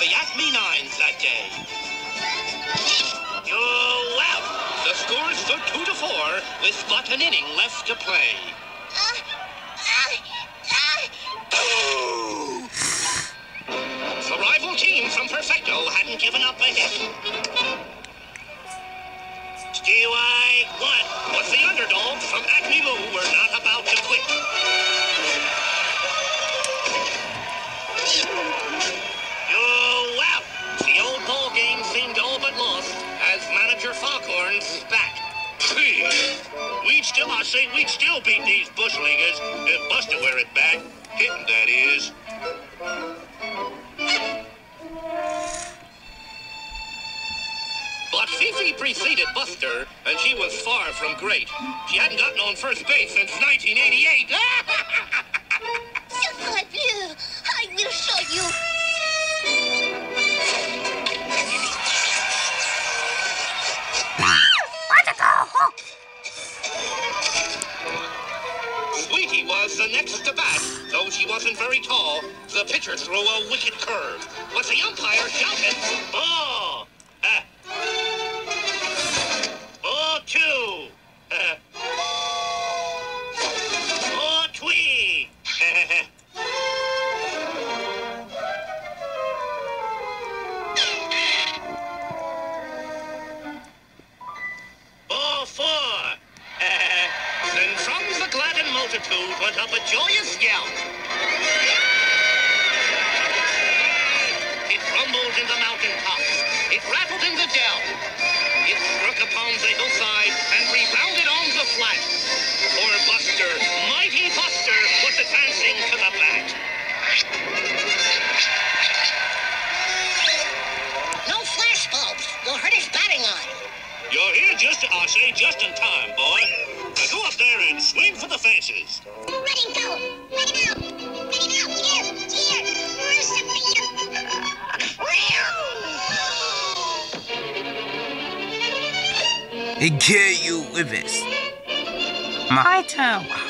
the Acme Nines that day. You're out. The score stood 2-4 with but an inning left to play. The rival team from Perfecto hadn't given up a hit. Strike one. But the underdogs from Acme Moo were not about to quit. You're out. The old ball game seemed all but lost as manager Foghorn spat. We'd still beat these bush leaguers if Buster were at bat. Hitting, that is. But Fifi preceded Buster, and she was far from great. She hadn't gotten on first base since 1988. Silver Blue, I will show you. Sweetie was the next to bat. Though she wasn't very tall, the pitcher threw a wicked curve. But the umpire shouted, "Ball! Ball two! Ball three!" Ball four! Then from the gladdened multitude went up a joyous yell. It rumbled in the mountain tops. It rattled in the dell. It struck upon the hillside and rebounded on the flat. Poor Buster, mighty Buster, was advancing to the bat. No flash bulbs. You'll hurt his batting eye. You're here just in time, boy. Now go up there and swing for the fences. Let him go. Let him out. Let him out. Here. And carry you with us. My turn.